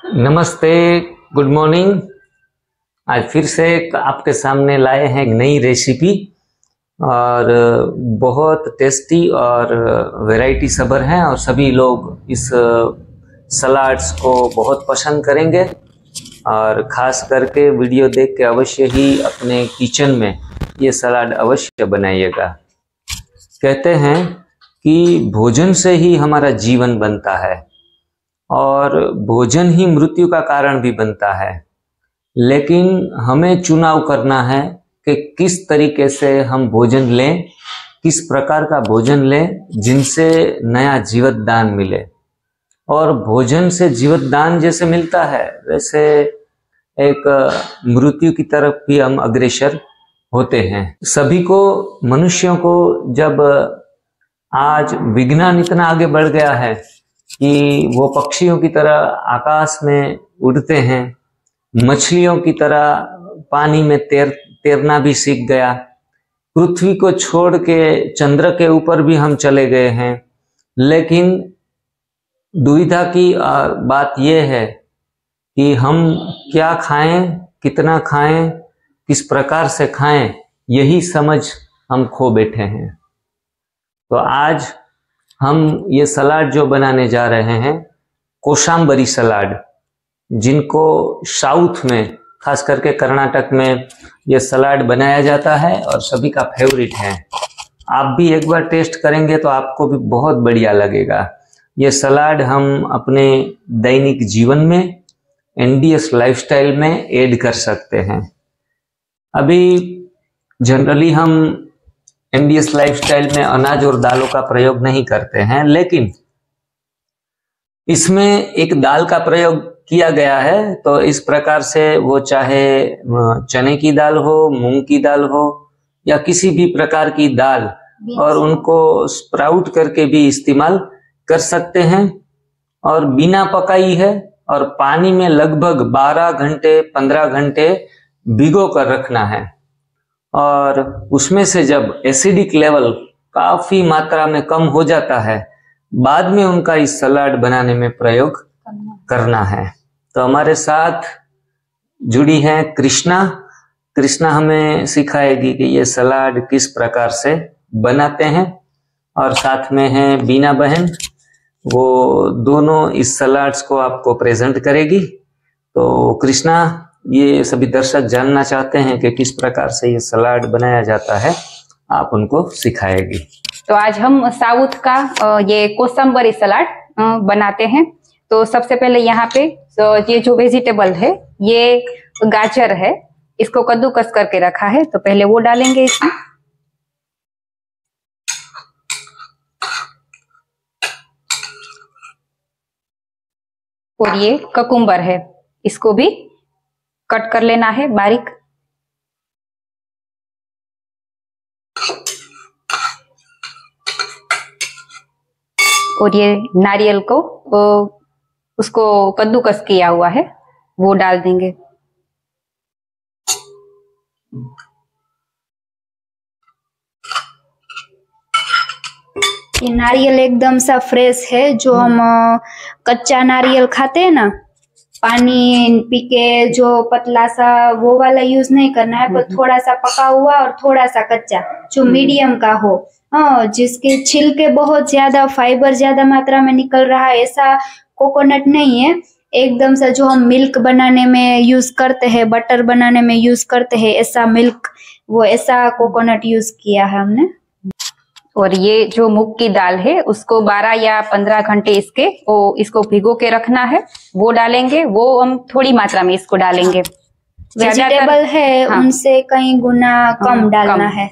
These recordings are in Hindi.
नमस्ते, गुड मॉर्निंग। आज फिर से आपके सामने लाए हैं एक नई रेसिपी और बहुत टेस्टी और वैरायटी सभर हैं और सभी लोग इस सलाड्स को बहुत पसंद करेंगे और ख़ास करके वीडियो देख के अवश्य ही अपने किचन में ये सलाड अवश्य बनाइएगा। कहते हैं कि भोजन से ही हमारा जीवन बनता है और भोजन ही मृत्यु का कारण भी बनता है, लेकिन हमें चुनाव करना है कि किस तरीके से हम भोजन लें, किस प्रकार का भोजन लें जिनसे नया जीवतदान मिले। और भोजन से जीवतदान जैसे मिलता है वैसे एक मृत्यु की तरफ भी हम अग्रसर होते हैं। सभी को, मनुष्यों को, जब आज विज्ञान इतना आगे बढ़ गया है कि वो पक्षियों की तरह आकाश में उड़ते हैं, मछलियों की तरह पानी में तैरना भी सीख गया, पृथ्वी को छोड़ के चंद्र के ऊपर भी हम चले गए हैं। लेकिन दुविधा की बात यह है कि हम क्या खाएं, कितना खाएं, किस प्रकार से खाएं, यही समझ हम खो बैठे हैं। तो आज हम ये सलाड जो बनाने जा रहे हैं, कोशाम्बरी सलाड, जिनको साउथ में, खास करके कर्नाटक में ये सलाड बनाया जाता है और सभी का फेवरेट है। आप भी एक बार टेस्ट करेंगे तो आपको भी बहुत बढ़िया लगेगा। ये सलाड हम अपने दैनिक जीवन में, एनडीएस लाइफस्टाइल में ऐड कर सकते हैं। अभी जनरली हम एनडीएस लाइफस्टाइल में अनाज और दालों का प्रयोग नहीं करते हैं, लेकिन इसमें एक दाल का प्रयोग किया गया है। तो इस प्रकार से वो चाहे चने की दाल हो, मूंग की दाल हो या किसी भी प्रकार की दाल, और उनको स्प्राउट करके भी इस्तेमाल कर सकते हैं। और बिना पकाई है और पानी में लगभग 12 घंटे 15 घंटे भिगो कर रखना है। और उसमें से जब एसिडिक लेवल काफी मात्रा में कम हो जाता है, बाद में उनका इस सलाड बनाने में प्रयोग करना है। तो हमारे साथ जुड़ी हैं कृष्णा। कृष्णा हमें सिखाएगी कि ये सलाड किस प्रकार से बनाते हैं, और साथ में है बीना बहन, वो दोनों इस सलाड्स को आपको प्रेजेंट करेगी। तो कृष्णा, ये सभी दर्शक जानना चाहते हैं कि किस प्रकार से ये सलाड बनाया जाता है, आप उनको सिखाएगी। तो आज हम साउथ का ये कोसम्बरी सलाड बनाते हैं। तो सबसे पहले यहाँ पे ये जो वेजिटेबल है, ये गाजर है, इसको कद्दूकस करके रखा है, तो पहले वो डालेंगे इसमें। और ये ककुम्बर है, इसको भी कट कर लेना है बारीक। और ये नारियल को उसको कद्दूकस किया हुआ है, वो डाल देंगे। ये नारियल एकदम सा फ्रेश है, जो हम कच्चा नारियल खाते हैं ना, पानी पी के जो पतला सा, वो वाला यूज नहीं करना है, पर थोड़ा सा पका हुआ और थोड़ा सा कच्चा, जो मीडियम का हो। हाँ, जिसके छिलके बहुत ज्यादा, फाइबर ज्यादा मात्रा में निकल रहा है, ऐसा कोकोनट नहीं है। एकदम सा जो हम मिल्क बनाने में यूज करते हैं, बटर बनाने में यूज करते हैं, ऐसा मिल्क, वो ऐसा कोकोनट यूज किया है हमने। और ये जो मूंग की दाल है, उसको 12 या 15 घंटे इसको भिगो के रखना है, वो डालेंगे। वो हम थोड़ी मात्रा में इसको डालेंगे। वेजिटेबल है, हाँ, उनसे कहीं गुना कम डालना है।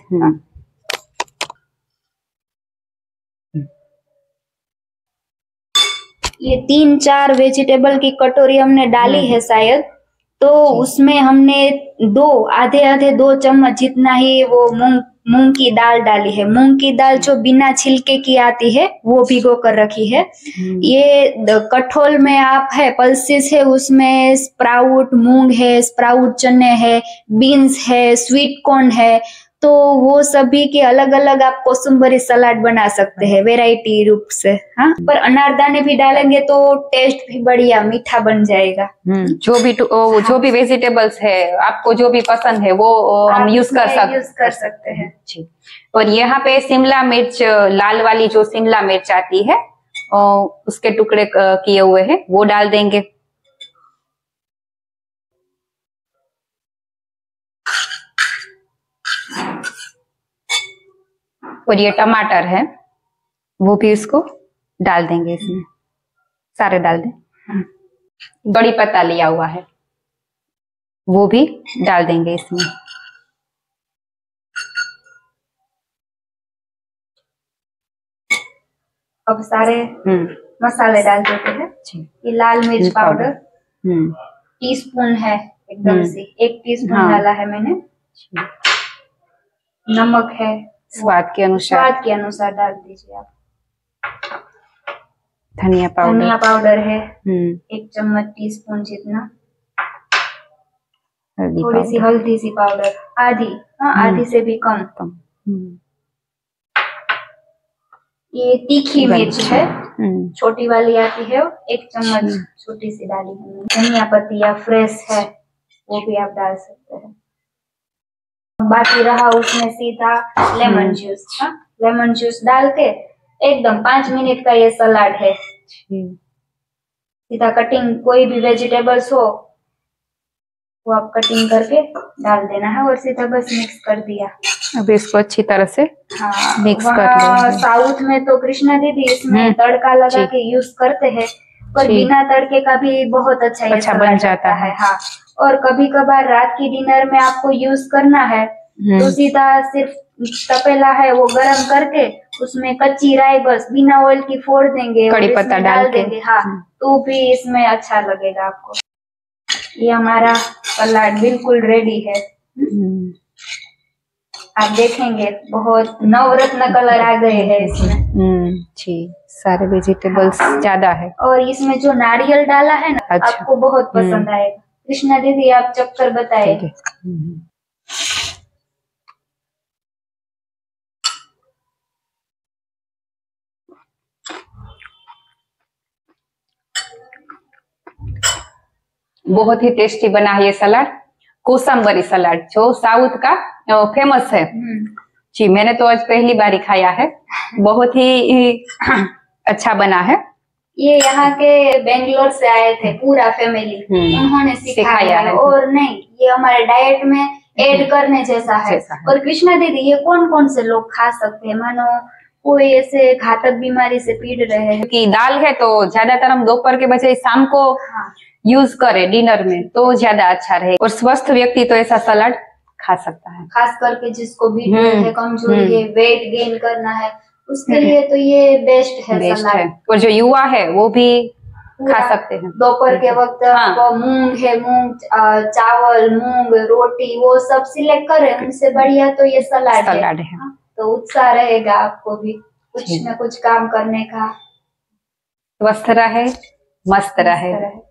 ये 3-4 वेजिटेबल की कटोरी हमने डाली है शायद, तो उसमें हमने आधे 2 चम्मच जितना ही वो मूंग की दाल डाली है। मूंग की दाल जो बिना छिलके की आती है, वो भिगो कर रखी है। ये कठोल में आप है, पल्सेस है, उसमें स्प्राउट मूंग है, स्प्राउट चने है, बीन्स है, स्वीट कॉर्न है, तो वो सभी के अलग अलग आप कोसुम्बरी सलाद बना सकते हैं वैरायटी रूप से। हाँ, पर अनारदाने भी डालेंगे तो टेस्ट भी बढ़िया मीठा बन जाएगा। जो भी वेजिटेबल्स है आपको जो भी पसंद है वो हम यूज कर सकते हैं। जी। और यहाँ पे शिमला मिर्च, लाल वाली जो शिमला मिर्च आती है उसके टुकड़े किए हुए हैं वो डाल देंगे। और ये टमाटर है वो भी इसको डाल देंगे, इसमें सारे डाल दें। बड़ी पत्ता लिया हुआ है वो भी डाल देंगे इसमें। अब सारे मसाले डाल देते हैं। ये लाल मिर्च पाउडर टीस्पून है एकदम से, 1 टीस्पून डाला है मैंने। नमक है स्वाद के अनुसार डाल दीजिए आप। धनिया पाउडर है 1 चम्मच टीस्पून जितना। थोड़ी सी हल्दी सी पाउडर आधी से भी कम। ये तीखी मिर्च है, छोटी वाली आती है 1 चम्मच छोटी सी डाली है। धनिया पत्तियां फ्रेश है वो भी आप डाल सकते हैं। बाकी रहा उसमें सीधा लेमन जूस। लेमन जूस डाल के एकदम 5 मिनट का ये सलाद है। सीधा कटिंग कोई भी वेजिटेबल्स हो वो आप कटिंग करके डाल देना है और सीधा बस मिक्स कर दिया। अब इसको अच्छी तरह से मिक्स कर लेंगे। साउथ में तो कृष्णा दीदी इसमें तड़का लगा के यूज करते हैं, पर बिना तड़के का भी बहुत अच्छा बन जाता है। हाँ, और कभी कभार रात की डिनर में आपको यूज करना है तो सीधा सिर्फ तपेला है वो गरम करके उसमें कच्ची राई बस बिना ऑयल की फोड़ देंगे, कड़ी पत्ता डाल देंगे। हाँ, तो भी इसमें अच्छा लगेगा आपको। ये हमारा सलाद बिल्कुल रेडी है। आप देखेंगे बहुत नवरत्न कलर आ गए हैं इसमें। जी, सारे वेजिटेबल्स ज्यादा है। और इसमें जो नारियल डाला है ना आपको बहुत पसंद आएगा। कृष्णा दीदी आप चक्कर बताइए। बहुत ही टेस्टी बना है ये सलाद, कोसंबरी सलाद जो साउथ का फेमस है। जी, मैंने तो आज पहली बार ही खाया है, बहुत ही अच्छा बना है। ये यहाँ के बेंगलोर से आए थे पूरा फैमिली, उन्होंने सिखाया है। और नहीं, ये हमारे डाइट में ऐड करने जैसा है। और कृष्णा दीदी ये कौन कौन से लोग खा सकते हैं? मानो कोई ऐसे घातक बीमारी से पीड़ रहे हैं कि दाल है तो ज्यादातर हम दोपहर के बजाय शाम को यूज करें डिनर में तो ज्यादा अच्छा रहे। और स्वस्थ व्यक्ति तो ऐसा सलाद खा सकता है, खास करके जिसको बीपी है, कमजोरी है, वेट गेन करना है, उसके लिए तो ये बेस्ट है सलाद। और जो युवा है वो भी खा सकते हैं। दोपहर के वक्त मूंग है, चावल, मूंग, रोटी वो सब सिलेक्ट करें, उनसे बढ़िया तो ये सलाद है। तो उत्साह रहेगा आपको भी कुछ न कुछ काम करने का। स्वस्थ रहे, मस्त रहे।